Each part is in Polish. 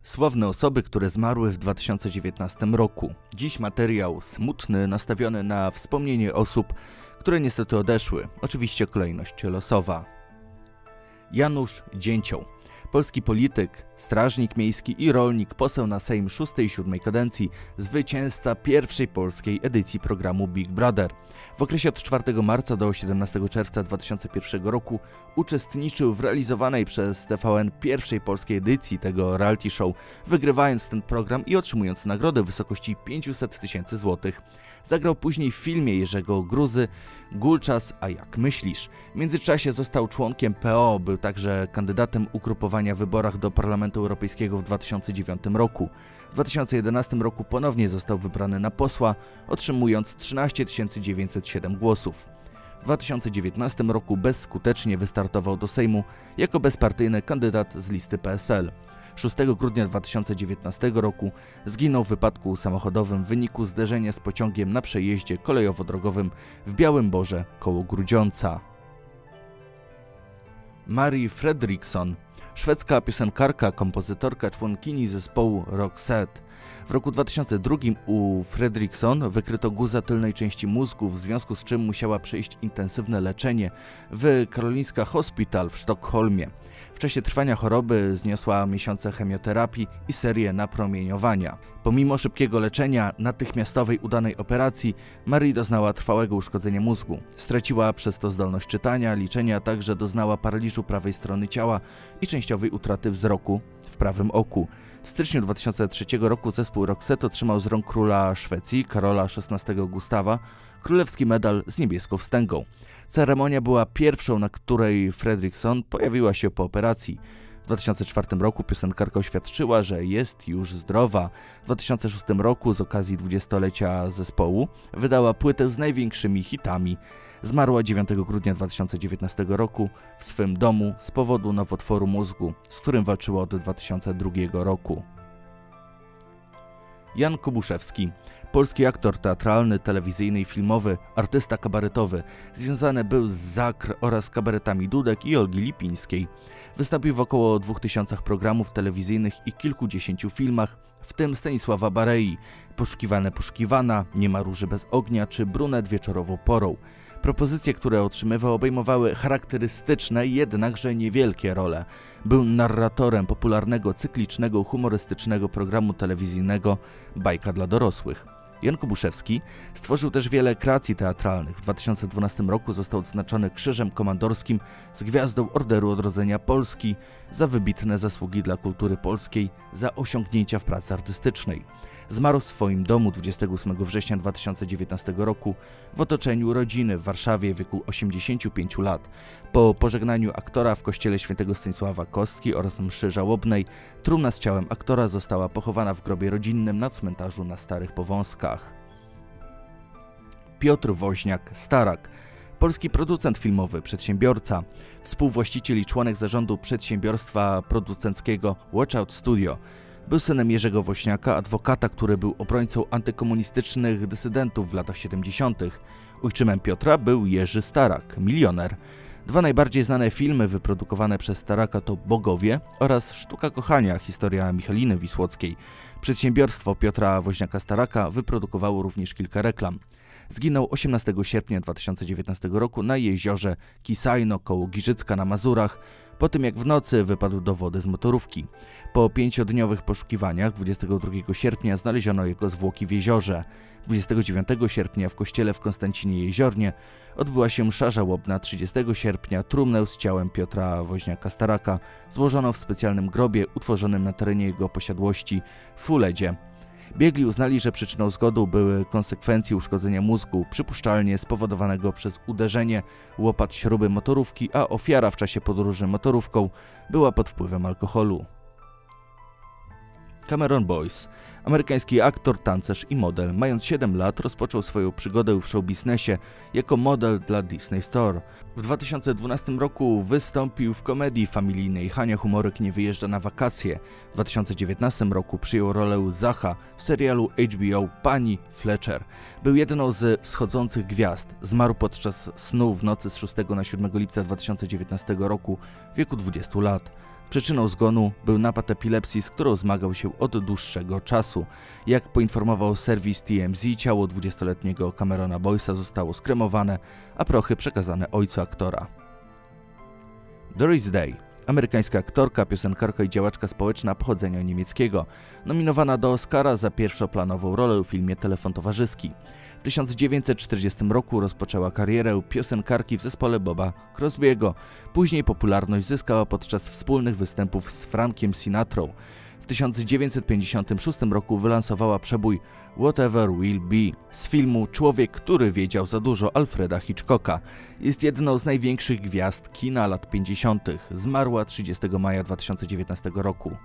Sławne osoby, które zmarły w 2019 roku. Dziś materiał smutny, nastawiony na wspomnienie osób, które niestety odeszły. Oczywiście kolejność losowa. Janusz Dzięcioł. Polski polityk, strażnik miejski i rolnik, poseł na Sejm VI i VII kadencji, zwycięzca pierwszej polskiej edycji programu Big Brother. W okresie od 4 marca do 17 czerwca 2001 roku uczestniczył w realizowanej przez TVN pierwszej polskiej edycji tego reality show, wygrywając ten program i otrzymując nagrodę w wysokości 500 000 złotych. Zagrał później w filmie Jerzego Gruzy Gulczas, a jak myślisz? W międzyczasie został członkiem PO, był także kandydatem ugrupowania w wyborach do Parlamentu Europejskiego w 2009 roku. W 2011 roku ponownie został wybrany na posła, otrzymując 13 907 głosów. W 2019 roku bezskutecznie wystartował do Sejmu jako bezpartyjny kandydat z listy PSL. 6 grudnia 2019 roku zginął w wypadku samochodowym w wyniku zderzenia z pociągiem na przejeździe kolejowo-drogowym w Białym Borze koło Grudziądza. Mari Fredriksson, szwedzka piosenkarka, kompozytorka, członkini zespołu Roxette. W roku 2002 u Fredriksson wykryto guzę tylnej części mózgu, w związku z czym musiała przejść intensywne leczenie w Karolinska Hospital w Sztokholmie. W czasie trwania choroby zniosła miesiące chemioterapii i serię napromieniowania. Pomimo szybkiego leczenia, natychmiastowej udanej operacji, Marie doznała trwałego uszkodzenia mózgu. Straciła przez to zdolność czytania, liczenia, a także doznała paraliżu prawej strony ciała i częściowej utraty wzroku w prawym oku. W styczniu 2003 roku zespół Roxette otrzymał z rąk króla Szwecji, Karola XVI Gustawa, królewski medal z niebieską wstęgą. Ceremonia była pierwszą, na której Fredriksson pojawiła się po operacji. W 2004 roku piosenkarka oświadczyła, że jest już zdrowa. W 2006 roku z okazji 20-lecia zespołu wydała płytę z największymi hitami. Zmarła 9 grudnia 2019 roku w swym domu z powodu nowotworu mózgu, z którym walczyła od 2002 roku. Jan Kobuszewski, polski aktor teatralny, telewizyjny i filmowy, artysta kabaretowy. Związany był z Zakr oraz kabaretami Dudek i Olgi Lipińskiej. Wystąpił w około 2000 programów telewizyjnych i kilkudziesięciu filmach, w tym Stanisława Barei, Poszukiwana, Nie ma róży bez ognia czy Brunet wieczorową porą. Propozycje, które otrzymywał, obejmowały charakterystyczne, jednakże niewielkie role. Był narratorem popularnego, cyklicznego, humorystycznego programu telewizyjnego Bajka dla dorosłych. Jan Kobuszewski stworzył też wiele kreacji teatralnych. W 2012 roku został odznaczony Krzyżem Komandorskim z Gwiazdą Orderu Odrodzenia Polski za wybitne zasługi dla kultury polskiej, za osiągnięcia w pracy artystycznej. Zmarł w swoim domu 28 września 2019 roku w otoczeniu rodziny w Warszawie w wieku 85 lat. Po pożegnaniu aktora w kościele św. Stanisława Kostki oraz mszy żałobnej, trumna z ciałem aktora została pochowana w grobie rodzinnym na cmentarzu na Starych Powązkach. Piotr Woźniak-Starak, polski producent filmowy, przedsiębiorca, współwłaściciel i członek zarządu przedsiębiorstwa producenckiego Watch Out Studio. Był synem Jerzego Woźniaka, adwokata, który był obrońcą antykomunistycznych dysydentów w latach 70. Ojczymem Piotra był Jerzy Starak, milioner. Dwa najbardziej znane filmy wyprodukowane przez Staraka to Bogowie oraz Sztuka kochania, historia Michaliny Wisłockiej. Przedsiębiorstwo Piotra Woźniaka-Staraka wyprodukowało również kilka reklam. Zginął 18 sierpnia 2019 roku na jeziorze Kisajno koło Giżycka na Mazurach, po tym jak w nocy wypadł do wody z motorówki. Po 5-dniowych poszukiwaniach 22 sierpnia znaleziono jego zwłoki w jeziorze. 29 sierpnia w kościele w Konstancinie Jeziornie odbyła się msza żałobna. 30 sierpnia trumnę z ciałem Piotra Woźniaka-Staraka złożono w specjalnym grobie utworzonym na terenie jego posiadłości w Uledzie. Biegli uznali, że przyczyną zgonu były konsekwencje uszkodzenia mózgu, przypuszczalnie spowodowanego przez uderzenie łopat śruby motorówki, a ofiara w czasie podróży motorówką była pod wpływem alkoholu. Cameron Boyce, amerykański aktor, tancerz i model. Mając 7 lat rozpoczął swoją przygodę w showbiznesie jako model dla Disney Store. W 2012 roku wystąpił w komedii familijnej Hania Humorek nie wyjeżdża na wakacje. W 2019 roku przyjął rolę Zacha w serialu HBO Pani Fletcher. Był jedną z wschodzących gwiazd. Zmarł podczas snu w nocy z 6 na 7 lipca 2019 roku w wieku 20 lat. Przyczyną zgonu był napad epilepsji, z którą zmagał się od dłuższego czasu. Jak poinformował serwis TMZ, ciało 20-letniego Camerona Boyce'a zostało skremowane, a prochy przekazane ojcu aktora. Doris Day, amerykańska aktorka, piosenkarka i działaczka społeczna pochodzenia niemieckiego, nominowana do Oscara za pierwszoplanową rolę w filmie Telefon towarzyski. W 1940 roku rozpoczęła karierę piosenkarki w zespole Boba Crosby'ego. Później popularność zyskała podczas wspólnych występów z Frankiem Sinatrą. W 1956 roku wylansowała przebój Whatever Will Be z filmu Człowiek, który wiedział za dużo Alfreda Hitchcocka. Jest jedną z największych gwiazd kina lat 50. Zmarła 30 maja 2019 roku.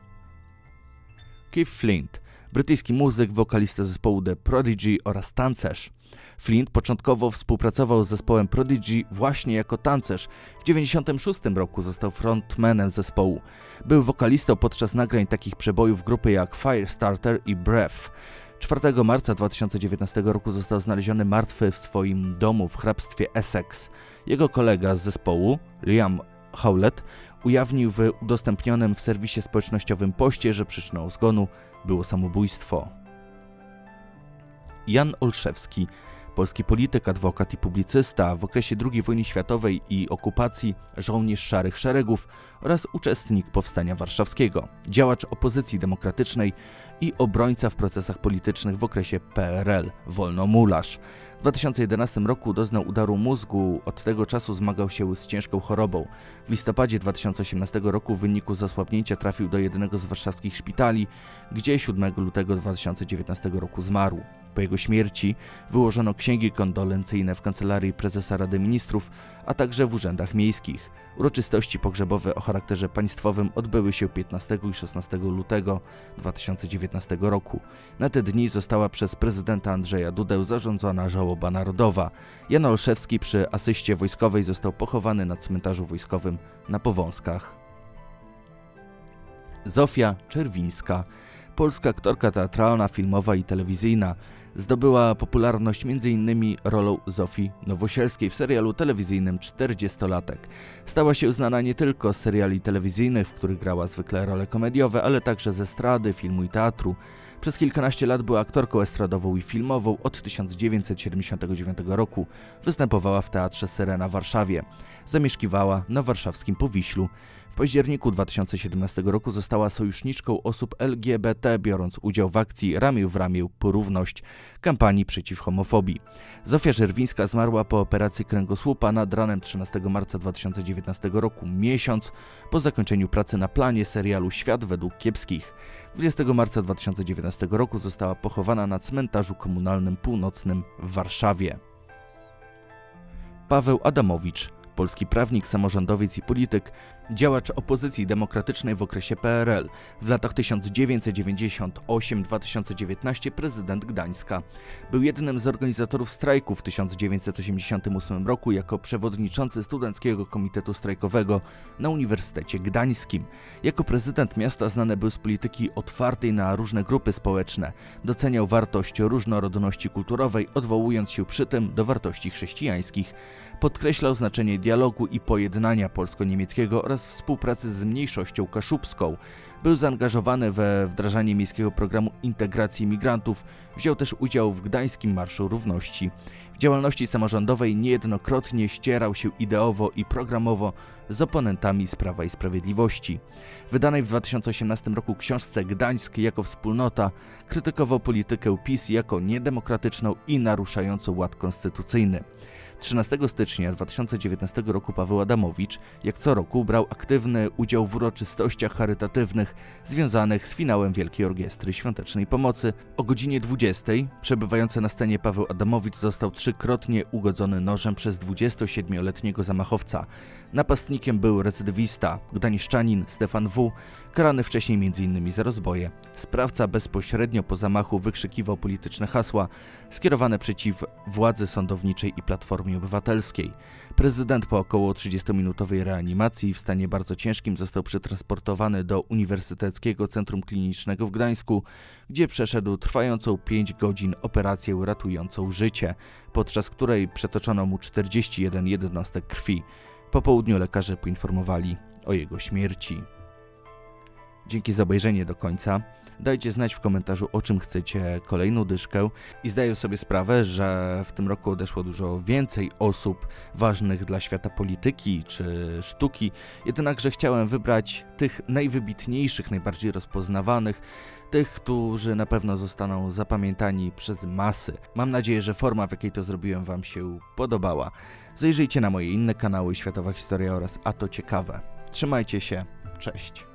Keith Flint, brytyjski muzyk, wokalista zespołu The Prodigy oraz tancerz. Flint początkowo współpracował z zespołem Prodigy właśnie jako tancerz. W 1996 roku został frontmanem zespołu. Był wokalistą podczas nagrań takich przebojów grupy jak Firestarter i Breath. 4 marca 2019 roku został znaleziony martwy w swoim domu w hrabstwie Essex. Jego kolega z zespołu, Liam Howlett, ujawnił w udostępnionym w serwisie społecznościowym poście, że przyczyną zgonu było samobójstwo. Jan Olszewski, polski polityk, adwokat i publicysta, w okresie II wojny światowej i okupacji żołnierz Szarych Szeregów oraz uczestnik Powstania Warszawskiego, działacz opozycji demokratycznej i obrońca w procesach politycznych w okresie PRL, wolnomularz. W 2011 roku doznał udaru mózgu, od tego czasu zmagał się z ciężką chorobą. W listopadzie 2018 roku w wyniku zasłabnięcia trafił do jednego z warszawskich szpitali, gdzie 7 lutego 2019 roku zmarł. Po jego śmierci wyłożono księgi kondolencyjne w Kancelarii Prezesa Rady Ministrów, a także w urzędach miejskich. Uroczystości pogrzebowe o charakterze państwowym odbyły się 15 i 16 lutego 2019 roku. Na te dni została przez prezydenta Andrzeja Dudę zarządzona żałoba narodowa. Jan Olszewski przy asyście wojskowej został pochowany na cmentarzu wojskowym na Powązkach. Zofia Czerwińska, polska aktorka teatralna, filmowa i telewizyjna. Zdobyła popularność m.in. rolą Zofii Nowosielskiej w serialu telewizyjnym 40-latek. Stała się znana nie tylko z seriali telewizyjnych, w których grała zwykle role komediowe, ale także ze estrady, filmu i teatru. Przez kilkanaście lat była aktorką estradową i filmową. Od 1979 roku występowała w Teatrze Syrena w Warszawie. Zamieszkiwała na warszawskim Powiślu. W październiku 2017 roku została sojuszniczką osób LGBT, biorąc udział w akcji Ramię w ramię po równość, kampanii przeciw homofobii. Zofia Czerwińska zmarła po operacji kręgosłupa nad ranem 13 marca 2019 roku, miesiąc po zakończeniu pracy na planie serialu Świat według kiepskich. 20 marca 2019 roku została pochowana na cmentarzu komunalnym północnym w Warszawie. Paweł Adamowicz, polski prawnik, samorządowiec i polityk, działacz opozycji demokratycznej w okresie PRL. W latach 1998-2019 prezydent Gdańska. Był jednym z organizatorów strajku w 1988 roku jako przewodniczący Studenckiego Komitetu Strajkowego na Uniwersytecie Gdańskim. Jako prezydent miasta znany był z polityki otwartej na różne grupy społeczne. Doceniał wartość różnorodności kulturowej, odwołując się przy tym do wartości chrześcijańskich. Podkreślał znaczenie dialogu i pojednania polsko-niemieckiego oraz współpracy z mniejszością kaszubską. Był zaangażowany we wdrażanie miejskiego programu integracji migrantów. Wziął też udział w Gdańskim Marszu Równości. W działalności samorządowej niejednokrotnie ścierał się ideowo i programowo z oponentami z Prawa i Sprawiedliwości. W wydanej w 2018 roku książce Gdańsk jako wspólnota krytykował politykę PiS jako niedemokratyczną i naruszającą ład konstytucyjny. 13 stycznia 2019 roku Paweł Adamowicz, jak co roku, brał aktywny udział w uroczystościach charytatywnych związanych z finałem Wielkiej Orkiestry Świątecznej Pomocy. O godzinie 20 przebywający na scenie Paweł Adamowicz został trzykrotnie ugodzony nożem przez 27-letniego zamachowca. Napastnikiem był recydywista, gdańszczanin Stefan W., karany wcześniej m.in. za rozboje. Sprawca bezpośrednio po zamachu wykrzykiwał polityczne hasła skierowane przeciw władzy sądowniczej i Platformie Obywatelskiej. Prezydent po około 30-minutowej reanimacji w stanie bardzo ciężkim został przetransportowany do Uniwersyteckiego Centrum Klinicznego w Gdańsku, gdzie przeszedł trwającą 5 godzin operację ratującą życie, podczas której przetoczono mu 41 jednostek krwi. Po południu lekarze poinformowali o jego śmierci. Dzięki za obejrzenie do końca. Dajcie znać w komentarzu, o czym chcecie kolejną dyszkę i zdaję sobie sprawę, że w tym roku odeszło dużo więcej osób ważnych dla świata polityki czy sztuki, jednakże chciałem wybrać tych najwybitniejszych, najbardziej rozpoznawanych, tych, którzy na pewno zostaną zapamiętani przez masy. Mam nadzieję, że forma, w jakiej to zrobiłem, Wam się podobała. Zajrzyjcie na moje inne kanały, Światowa Historia oraz A to Ciekawe. Trzymajcie się, cześć.